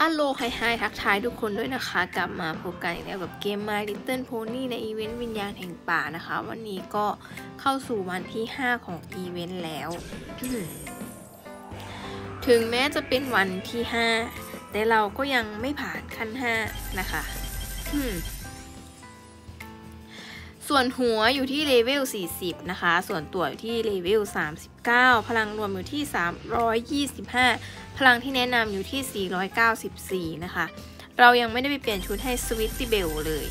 อัลโลไฮทักทายทุกคนด้วยนะคะกลับมาพบกันอีกแล้วกับเกม My Little Pony ในอีเวนต์วิญญาณแห่งป่านะคะวันนี้ก็เข้าสู่วันที่ 5 ของอีเวนต์แล้ว ถึงแม้จะเป็นวันที่ 5 แต่เราก็ยังไม่ผ่านขั้น 5 นะคะส่วนหัวอยู่ที่เลเวล 40 นะคะส่วนตัวอยู่ที่เลเวล 39 พลังรวมอยู่ที่ 325 พลังที่แนะนำอยู่ที่ 494 นะคะเรายังไม่ได้ไปเปลี่ยนชุดให้สวิตตี้เบลเลย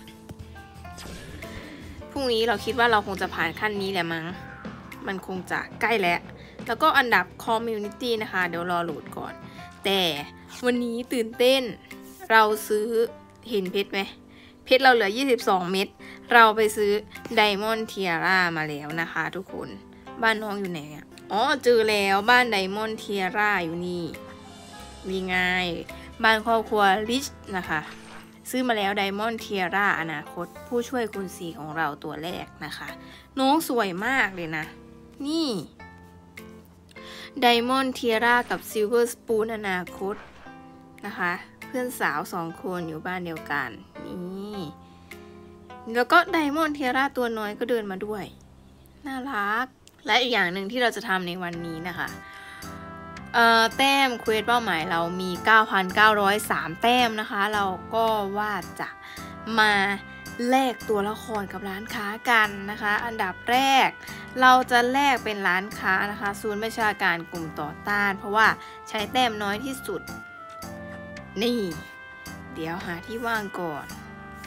พรุ่งนี้เราคิดว่าเราคงจะผ่านขั้นนี้แหละมั้งมันคงจะใกล้แล้วก็อันดับคอมมูนิตี้นะคะเดี๋ยวรอโหลดก่อนแต่วันนี้ตื่นเต้นเราซื้อเห็นเพชรไหมเพชรเราเหลือ22เม็ดเราไปซื้อไดมอนด์เทียร่ามาแล้วนะคะทุกคนบ้านน้องอยู่ไหนอ่ะอ๋อเจอแล้วบ้านไดมอนด์เทียร่าอยู่นี่มีง่ายบ้านครอบครัวริชนะคะซื้อมาแล้วไดมอนด์เทียร่าอนาคตผู้ช่วยคุณสีของเราตัวแรกนะคะน้องสวยมากเลยนะนี่ไดมอนด์เทียร่ากับซิลเวอร์สปูนอนาคตนะคะเพื่อนสาว2คนอยู่บ้านเดียวกันนี่แล้วก็ไดมอนด์เทียร่าตัวน้อยก็เดินมาด้วยน่ารักและอีกอย่างหนึ่งที่เราจะทำในวันนี้นะคะแต้มเควสเป้าหมายเรามี 9,903 แต้มนะคะเราก็ว่าจะมาแลกตัวละครกับร้านค้ากันนะคะอันดับแรกเราจะแลกเป็นร้านค้านะคะศูนย์ประชาการกลุ่มต่อต้านเพราะว่าใช้แต้มน้อยที่สุดนี่เดี๋ยวหาที่ว่างก่อน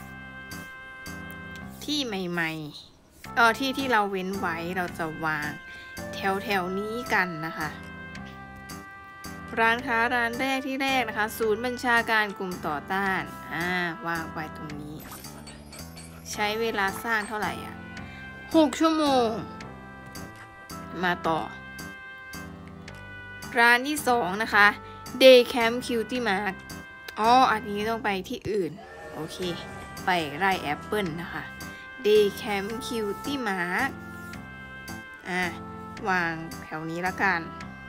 ที่ใหม่ๆที่เราเว้นไว้เราจะวางแถวนี้กันนะคะร้านค้าร้านแรกที่แรกนะคะศูนย์บัญชาการกลุ่มต่อต้านวางไว้ตรงนี้ใช้เวลาสร้างเท่าไหร่6 ชั่วโมงมาต่อร้านที่2นะคะ Day Camp Cutie Mark อันนี้ต้องไปที่อื่นโอเคไปไร่แอปเปิลนะคะ Day Camp Cutie Mark วางแถวนี้ละกัน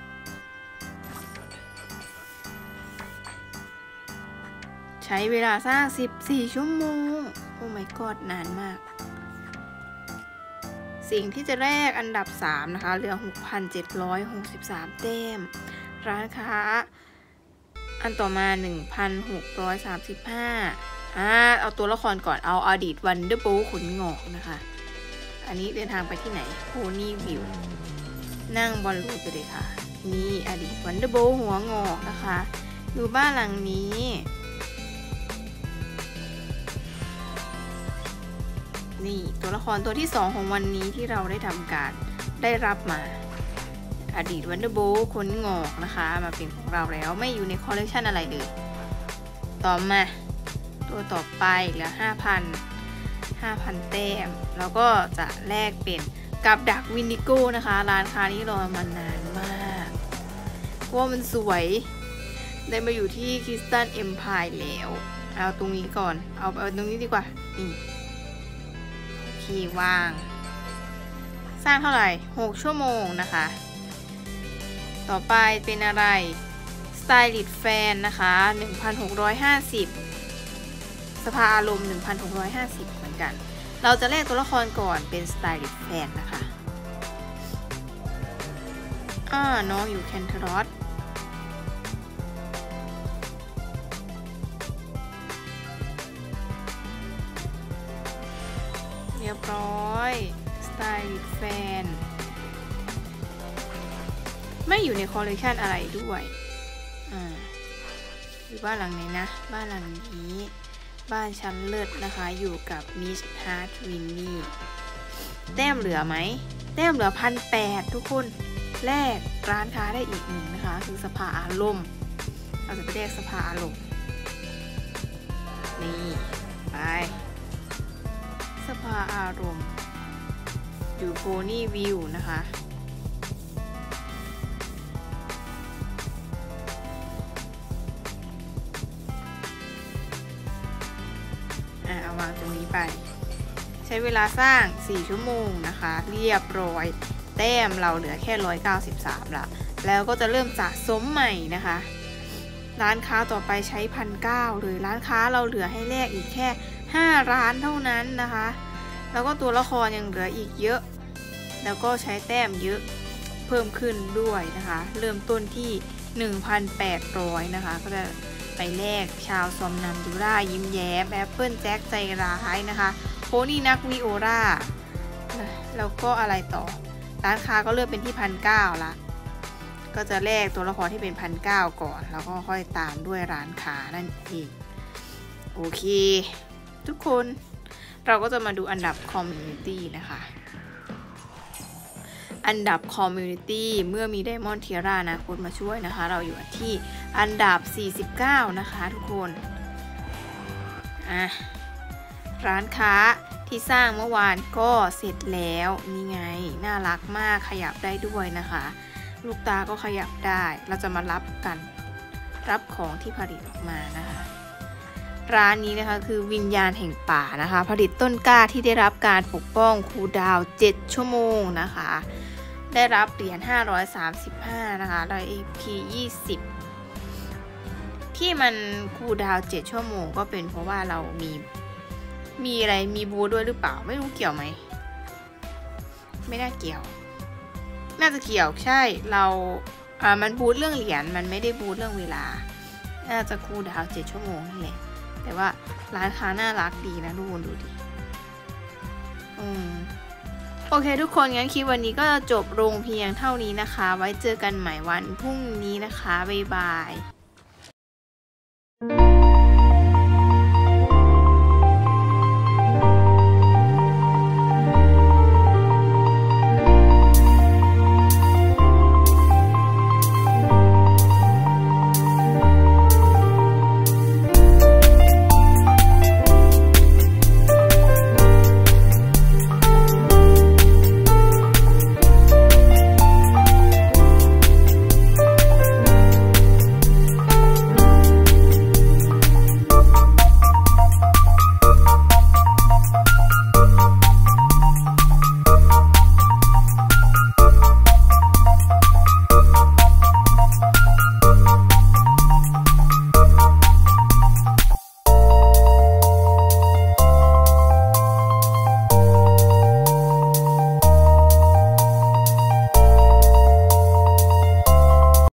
ใช้เวลาสร้าง14 ชั่วโมงโอ้ my god นานมากสิ่งที่จะแลกอันดับ3นะคะเหลือ 6,763 แต้มร้านค้าอันต่อมา 1,635 เอาตัวละครก่อนเอาอดีตวันเดอร์โบขนงอกนะคะอันนี้เดินทางไปที่ไหนโพนี่วิวนั่งบอลลูนไปเลยค่ะนี่อดีตวันเดอร์โบหัวงอกนะคะอยู่บ้านหลังนี้นี่ตัวละครตัวที่2ของวันนี้ที่เราได้ทำการได้รับมาอดีตวันเดอร์โบขนงอกนะคะมาเป็นของเราแล้วไม่อยู่ในคอลเลกชันอะไรเลยต่อมาตัวต่อไปเหลือ 5,000 แต้มแล้วก็จะแลกเป็นกับดักวินิโก้นะคะร้านค้านี้รอมานานมากเพราะว่ามันสวยได้มาอยู่ที่คริสตัลเอ็มไพร์แล้วเอาตรงนี้ก่อนเอาตรงนี้ดีกว่านี่วางสร้างเท่าไหร่6 ชั่วโมงนะคะต่อไปเป็นอะไรสไตลิสต์แฟนนะคะ 1,650 สภาอารมณ์ 1,650 เหมือนกันเราจะแลกตัวละครก่อนเป็นสไตลิสต์แฟนนะคะน้องอยู่แคนเทอรอสเรียบร้อยสไตลิสต์แฟนไม่อยู่ในคอลเลกชันอะไรด้วยอยู่บ้านหลังไหนนะบ้านหลังนี้บ้านชั้นเลิศนะคะอยู่กับมิสฮาร์ทวินนี่แต้มเหลือไหมแต้มเหลือ 1,800 ทุกคนแลกร้านค้าได้อีกหนึ่งนะคะคือสภาอารมณ์เราจะไปแลกสภาอารมณ์นี่ไปสภาอารมณ์อยู่โพนี่วิวนะคะเอาวางตรงนี้ไปใช้เวลาสร้าง4 ชั่วโมงนะคะเรียบร้อยแต้มเราเหลือแค่193ละแล้วก็จะเริ่มสะสมใหม่นะคะร้านค้าต่อไปใช้1,900เลยร้านค้าเราเหลือให้แลกอีกแค่5ร้านเท่านั้นนะคะแล้วก็ตัวละครยังเหลืออีกเยอะแล้วก็ใช้แต้มเยอะเพิ่มขึ้นด้วยนะคะเริ่มต้นที่ 1,800 นะคะก็จะไปแลกชาวซอมนันดูร่ายิ้มแย้มแอปเปิลแจ็คใจร้ายนะคะโพนี่นักวิโอราแล้วก็อะไรต่อร้านค้าก็เลือกเป็นที่1,900ละก็จะแลกตัวละครที่เป็น1,900ก่อนแล้วก็ค่อยตามด้วยร้านค้านั่นเองโอเคทุกคนเราก็จะมาดูอันดับคอมมูนิตี้นะคะอันดับคอมมูนิตี้เมื่อมีไดมอนด์เทียร่านะโค้ดมาช่วยนะคะเราอยู่ที่อันดับ49นะคะทุกคนร้านค้าที่สร้างเมื่อวานก็เสร็จแล้วนี่ไงน่ารักมากขยับได้ด้วยนะคะลูกตาก็ขยับได้เราจะมารับกันรับของที่ผลิตออกมานะคะร้านนี้นะคะคือวิญญาณแห่งป่านะคะผลิตต้นกล้าที่ได้รับการปกป้องคูลดาวน์7ชั่วโมงนะคะได้รับเหรียญ535นะคะได้ AP 20ที่มันคูลดาวน์7ชั่วโมงก็เป็นเพราะว่าเรามีอะไรมีบูธด้วยหรือเปล่าไม่รู้เกี่ยวไหมไม่น่าเกี่ยวน่าจะเกี่ยวใช่เรามันบูธเรื่องเหรียญมันไม่ได้บูธเรื่องเวลาน่าจะคูลดาวน์7ชั่วโมงนี่แหละแต่ว่าร้านค้าน่ารักดีนะทุกคนดูดิโอเคทุกคนงั้นคลิปวันนี้ก็จะจบลงเพียงเท่านี้นะคะไว้เจอกันใหม่วันพรุ่งนี้นะคะบ๊ายบาย